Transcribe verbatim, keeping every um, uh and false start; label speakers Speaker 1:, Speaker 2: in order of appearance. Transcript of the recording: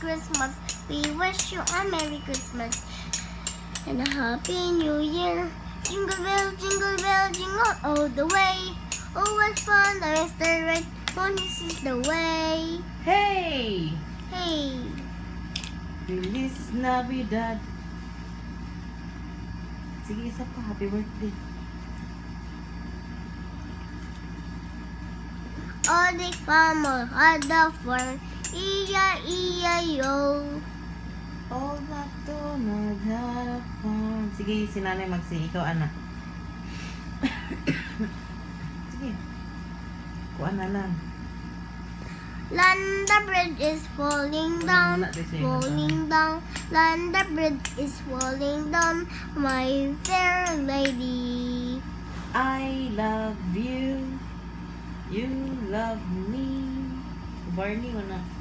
Speaker 1: Christmas. We wish you a Merry Christmas and a Happy New Year. Jingle bell, jingle bell, jingle all the way. Oh, what fun there is the red ponies is the way.
Speaker 2: Hey!
Speaker 1: Hey!
Speaker 2: Feliz Navidad. Sige, isa pa. Happy birthday.
Speaker 1: All the farmer had the farm, E I E I O.
Speaker 2: All MacDonald had a farm. Sige, si nanay mag-sing. Ikaw, anak. Sige. Kuha na lang.
Speaker 1: Land the bridge is falling down, falling down. Land the bridge is falling down, my fair lady.
Speaker 2: I love you. You love me. Barney, wala.